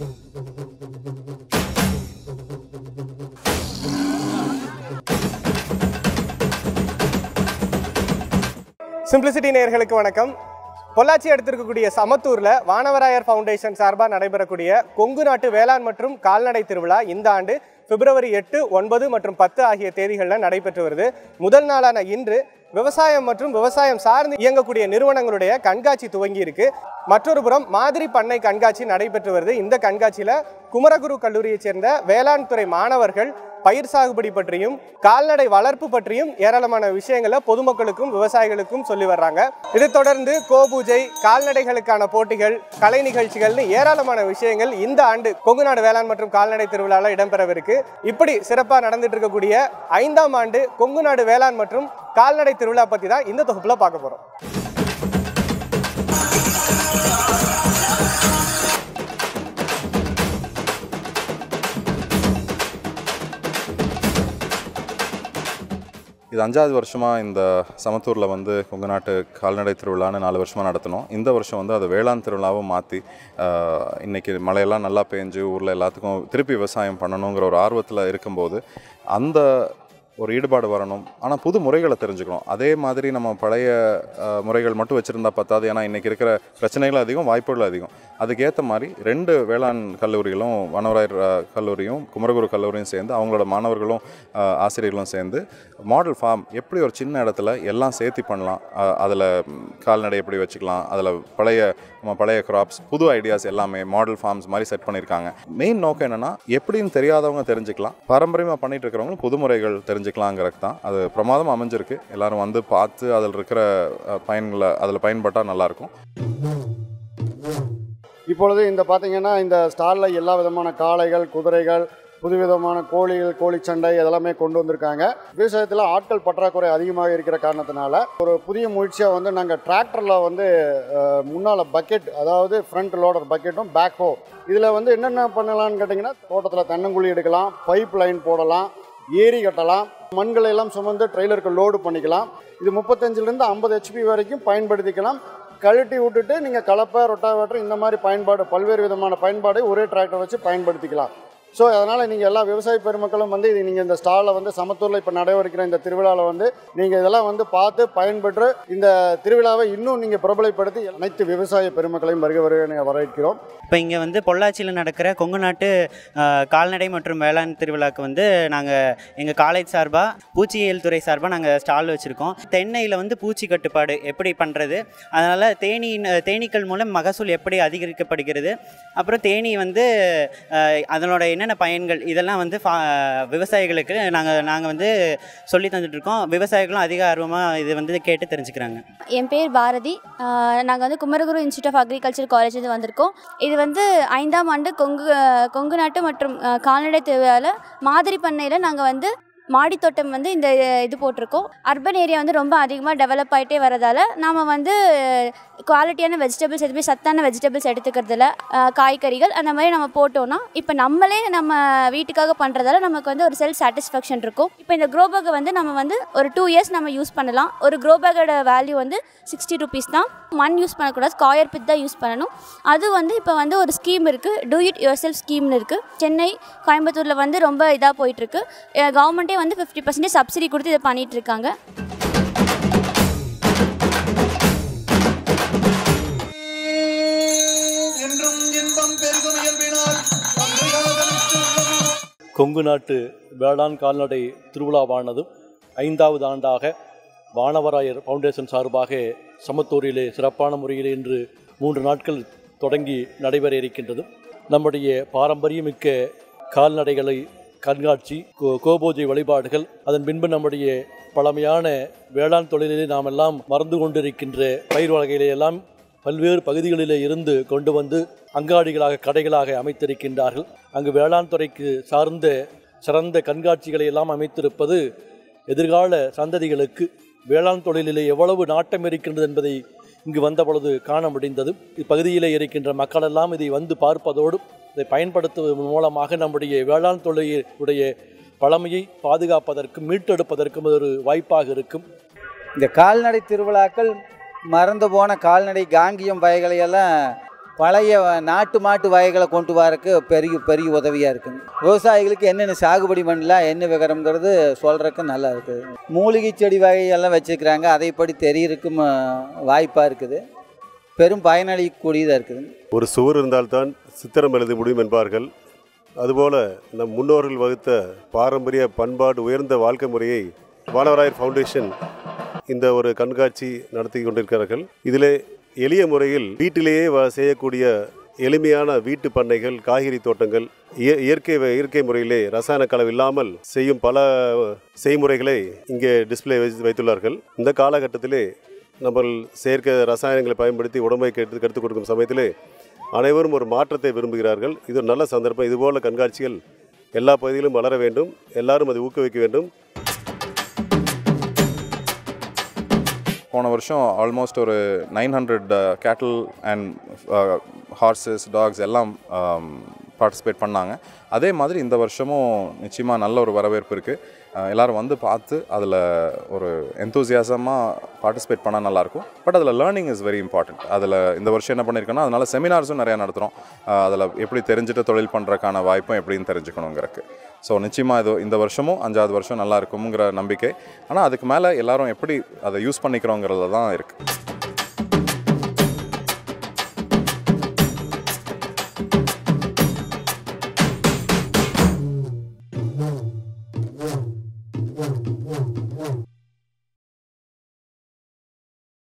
Simplicity நேயர்களுக்கு வணக்கம். பொள்ளாச்சி அடுத்திருக்கக்கூடிய சமத்தூரில் வானவராயர் ஃபவுண்டேஷன் சார்பாக நடைபெறக்கூடிய கொங்கு நாட்டு வேளாண் மற்றும் கால்நடை திருவிழா இந்த ஆண்டு பிப்ரவரி 8, 9 மற்றும் 10 ஆகிய தேதிகளில் நடைபெற்று வருது. முதல் நாளான இன்று விவசாயம் மற்றும் விவசாயம் சார்ந்து இயங்கக்கூடிய நிறுவனங்களுடைய கண்காட்சி துவங்கி இருக்கு. மற்றொரு புறம் மாதிரி பண்ணை கண்காட்சி நடைபெற்று வருது. இந்த கண்காட்சியில் குமரகுரு கல்லூரியைச் சேர்ந்த வேளாண் துறை மாணவர்கள் பயிர் சாகுபடி பற்றியும் கால்நடை வளர்ப்பு பற்றியும் ஏராளமான விஷயங்களை பொதுமக்களுக்கும் விவசாயிகளுக்கும் சொல்லி வர்றாங்க. இதை தொடர்ந்து கோபூஜை, கால்நடைகளுக்கான போட்டிகள், கலை நிகழ்ச்சிகள்னு ஏராளமான விஷயங்கள் இந்த ஆண்டு கொங்கு நாடு வேளாண் மற்றும் கால்நடை திருவிழாவில் இடம்பெறவிருக்கு. இப்படி சிறப்பாக நடந்துட்டு இருக்கக்கூடிய 5ஆம் ஆண்டு கொங்கு நாடு வேளாண் மற்றும் கால்நடை திருவிழா பற்றி தான் இந்த தொகுப்புல பார்க்க போறோம். இது 5வது வருஷமாக இந்த சமத்தூரில் வந்து கொங்கு நாட்டு கால்நடை திருவிழான்னு 4 வருஷமாக நடத்தணும். இந்த வருஷம் வந்து அது வேளாண் திருவிழாவும் மாற்றி இன்றைக்கி மழையெல்லாம் நல்லா பேஞ்சு ஊரில் எல்லாத்துக்கும் திருப்பி விவசாயம் பண்ணணுங்கிற ஒரு ஆர்வத்தில் இருக்கும்போது அந்த ஒரு ஈடுபாடு வரணும். ஆனால் புது முறைகளை தெரிஞ்சுக்கணும். அதே மாதிரி நம்ம பழைய முறைகள் மட்டும் வச்சுருந்தா பத்தாது. ஏன்னா இன்றைக்கி இருக்கிற பிரச்சனைகள் அதிகம், வாய்ப்புகள் அதிகம். அதுக்கேற்ற மாதிரி 2 வேளாண் கல்லூரிகளும், வானவராயர் கல்லூரியும் குமரகுரு கல்லூரியும் சேர்ந்து அவங்களோட மாணவர்களும் ஆசிரியர்களும் சேர்ந்து மாடல் ஃபார்ம் எப்படி ஒரு சின்ன இடத்துல எல்லாம் சேர்த்து பண்ணலாம், அதில் கால்நடை எப்படி வச்சுக்கலாம், அதில் பழைய கிராப்ஸ், புது ஐடியாஸ் எல்லாமே மாடல் ஃபார்ம்ஸ் மாதிரி செட் பண்ணியிருக்காங்க. மெயின் நோக்கம் என்னென்னா எப்படின்னு தெரியாதவங்க தெரிஞ்சுக்கலாம், பாரம்பரியமாக பண்ணிகிட்டு இருக்கிறவங்களும் புது முறைகள் தெரிஞ்சுக்கலாங்கிறது தான். அது பிரமாதம் அமைஞ்சிருக்கு. எல்லோரும் வந்து பார்த்து அதில் இருக்கிற பயன்களை அதில் பயன்பட்டால் நல்லாயிருக்கும். இப்பொழுது இந்த பார்த்திங்கன்னா இந்த ஸ்டாலில் எல்லா விதமான காளைகள், குதிரைகள், புதுவிதமான கோழிகள், கோழிச்சண்டை இதெல்லாமே கொண்டு வந்திருக்காங்க. விவசாயத்தில் ஆட்கள் பற்றாக்குறை அதிகமாக இருக்கிற காரணத்தினால ஒரு புதிய முயற்சியாக வந்து நாங்கள் டிராக்டரில் வந்து முன்னால் பக்கெட், அதாவது ஃப்ரண்ட் லோடர் பக்கெட்டும் பேக் ஹோ, இதில் வந்து என்னென்ன பண்ணலான்னு கேட்டிங்கன்னா தோட்டத்தில் தென்னங்குழி எடுக்கலாம், பைப் லைன் போடலாம், ஏரி கட்டலாம், மண்களை எல்லாம் சுமந்து ட்ரெய்லருக்கு லோடு பண்ணிக்கலாம். இது 35லேருந்து 50 HP வரைக்கும் பயன்படுத்திக்கலாம். கழட்டி விட்டுட்டு நீங்கள் கலப்பை, ரொட்டாவேட்டர் இந்த மாதிரி பயன்பாடு, பல்வேறு விதமான பயன்பாடு ஒரே டிராக்டர் வச்சு பயன்படுத்திக்கலாம். ஸோ அதனால் நீங்கள் எல்லா விவசாய பெருமக்களும் வந்து இது நீங்கள் இந்த ஸ்டாலில் வந்து சமத்தூரில் இப்போ நடைபெறுகிற இந்த திருவிழாவில் வந்து நீங்கள் இதெல்லாம் வந்து பார்த்து பயன்பெற்று இந்த திருவிழாவை இன்னும் நீங்கள் பிரபலப்படுத்தி அனைத்து விவசாய பெருமக்களையும் வரவேற்கிறோம். இப்போ இங்கே வந்து பொள்ளாச்சியில் நடக்கிற கொங்கு நாட்டு கால்நடை மற்றும் வேளாண் திருவிழாவுக்கு வந்து நாங்கள் எங்கள் காலேஜ் சார்பாக பூச்சியியல் துறை சார்பாக நாங்கள் ஸ்டால் வச்சுருக்கோம். தென்னையில் வந்து பூச்சி கட்டுப்பாடு எப்படி பண்ணுறது, அதனால் தேனீக்கள் மூலம் மகசூல் எப்படி அதிகரிக்கப்படுகிறது, அப்புறம் தேனீ வந்து அதனோட என்னென்ன பயன்கள், இதெல்லாம் வந்து விவசாயிகளுக்கு நாங்கள் வந்து சொல்லி தந்துட்டுருக்கோம். விவசாயிகளும் அதிக ஆர்வமாக இது வந்து கேட்டு தெரிஞ்சுக்கிறாங்க. என் பேர் பாரதி. நாங்கள் வந்து Kumaraguru institute of agriculture college வந்திருக்கோம். இது வந்து 5ஆம் ஆண்டு கொங்கு நாட்டு மற்றும் கால்நடை திருவிழாவில் மாதிரி பண்ணையில் நாங்கள் வந்து மாடித்தோட்டம் வந்து இந்த இது போட்டிருக்கோம். அர்பன் ஏரியா வந்து ரொம்ப அதிகமாக டெவலப் ஆகிட்டே வரதால் நாம் வந்து குவாலிட்டியான வெஜிடபிள்ஸ், எதுவுமே சத்தான வெஜிடபிள்ஸ் எடுத்துக்கிறதுல காய்கறிகள் அந்த மாதிரி நம்ம போட்டோன்னா இப்போ நம்மளே நம்ம வீட்டுக்காக பண்ணுறதால நமக்கு வந்து ஒரு செல்ஃப் சாட்டிஸ்ஃபேக்ஷன் இருக்கும். இப்போ இந்த க்ரோபேக்கை வந்து நம்ம வந்து ஒரு 2 இயர்ஸ் நம்ம யூஸ் பண்ணலாம். ஒரு க்ரோபேக்கோட வேல்யூ வந்து 60 rupees தான். மண் யூஸ் பண்ணக்கூடாது, ஸ்கொயர் பிட் தான் யூஸ் பண்ணணும். அது வந்து இப்போ வந்து ஒரு ஸ்கீம் இருக்குது, டூ இட் யுவர் செல்ஃப் ஸ்கீம்னு இருக்குது. சென்னை, கோயம்புத்தூரில் வந்து ரொம்ப இதாக போயிட்டுருக்கு. கவர்மெண்ட்டே வந்து 50% சப்சிடி கொடுத்து இதை பண்ணிட்டு இருக்காங்க. கொங்கு நாட்டு வேளாண் கால்நடை திருவிழாவானதும் 5வது ஆண்டாக வானவராயர் ஃபவுண்டேஷன் சார்பாக சமத்தூரிலே சிறப்பான முறையில் இன்று 3 நாட்கள் தொடங்கி நடைபெற இருக்கின்றது. நம்முடைய பாரம்பரியமிக்க கால்நடைகளை கண்காட்சி, கோபூஜை வழிபாடுகள், அதன் பின்பு நம்முடைய பழமையான வேளாண் தொழிலிலே நாம் எல்லாம் மறந்து கொண்டிருக்கின்ற பயிர் வகைகளை எல்லாம் பல்வேறு பகுதிகளிலே இருந்து கொண்டு வந்து அங்காடிகளாக, கடைகளாக அமைத்திருக்கின்றார்கள். அங்கு வேளாண் துறைக்கு சார்ந்த சிறந்த கண்காட்சிகளை எல்லாம் அமைத்திருப்பது எதிர்கால சந்ததிகளுக்கு வேளாண் தொழிலிலே எவ்வளவு நாட்டம் இருக்கின்றது என்பதை இங்கு வந்த பொழுது காண முடிந்தது. இப்பகுதியிலே இருக்கின்ற மக்கள் எல்லாம் இதை வந்து பார்ப்பதோடு இதை பயன்படுத்துவதன் மூலமாக நம்முடைய வேளாண் தொழிலுடைய பழமையை பாதுகாப்பதற்கும் மீட்டெடுப்பதற்கும் ஒரு வாய்ப்பாக இருக்கும். இந்த கால்நடை திருவிழாக்கள் மறந்து போன கால்நடை காங்கியம் வகைகளையெல்லாம் பழைய நாட்டு மாட்டு வகைகளை கொண்டு வரக்கு பெரிய உதவியாக இருக்குங்க. விவசாயிகளுக்கு என்னென்ன சாகுபடி பண்ணலாம் என்ன விவரம்ங்கிறது சொல்கிறதுக்கு நல்லா இருக்குது. மூலிகை செடி வகையெல்லாம் வச்சுருக்கிறாங்க, அதைப்படி தெரியறதுக்கும் வாய்ப்பாக இருக்குது. பெரும் பயனளிக்கக்கூடியதாக இருக்குது. ஒரு சுவர் இருந்தால்தான் சித்திரம் எழுத முடியும் என்பார்கள். அதுபோல் நம் முன்னோர்கள் வகுத்த பாரம்பரிய பண்பாடு உயர்ந்த வாழ்க்கை முறையை வானவராயர் ஃபவுண்டேஷன் இந்த ஒரு கண்காட்சி நடத்தி கொண்டிருக்கிறார்கள். இதில் எளிய முறையில் வீட்டிலேயே செய்யக்கூடிய எளிமையான வீட்டு பண்ணைகள், காய்கறி தோட்டங்கள், இயற்கை முறையிலே ரசாயன கலவை இல்லாமல் செய்யும் பல செய்முறைகளை இங்கே டிஸ்பிளே வைத்துள்ளார்கள். இந்த காலகட்டத்திலே நம்ம செயற்கை ரசாயனங்களை பயன்படுத்தி உடம்பை கெடுத்து கொடுக்கும் சமயத்திலே அனைவரும் ஒரு மாற்றத்தை விரும்புகிறார்கள். இது ஒரு நல்ல சந்தர்ப்பம். இதுபோல கண்காட்சிகள் எல்லா பகுதியிலும் வளர வேண்டும். எல்லாரும் அதை ஊக்குவிக்க வேண்டும். போன வருஷம் ஆல்மோஸ்ட் ஒரு 900 கேட்டில் அண்ட் ஹார்சஸ், டாக்ஸ் எல்லாம் பார்ட்டிசிபேட் பண்ணாங்க. அதே மாதிரி இந்த வருஷமும் நிச்சயமாக நல்ல ஒரு வரவேற்பு இருக்குது. எல்லோரும் வந்து பார்த்து அதில் ஒரு எந்தூசியாசமாக பார்ட்டிசிபேட் பண்ணால் நல்லாயிருக்கும். பட் அதில் லேர்னிங் இஸ் வெரி இம்பார்ட்டண்ட். அதில் இந்த வருஷம் என்ன பண்ணியிருக்கோன்னா, அதனால் செமினார்ஸும் நிறையா நடத்துகிறோம். அதில் எப்படி தெரிஞ்சுட்டு தொழில் பண்ணுறதுக்கான வாய்ப்பும் எப்படின்னு தெரிஞ்சுக்கணுங்கிறக்கு. ஸோ நிச்சயமாக இந்த வருஷமும் 5வது வருஷம் நல்லா இருக்குங்கிற நம்பிக்கை. ஆனால் அதுக்கு மேலே எல்லோரும் எப்படி அதை யூஸ் பண்ணிக்கிறோங்கிறதுல தான் இருக்குது.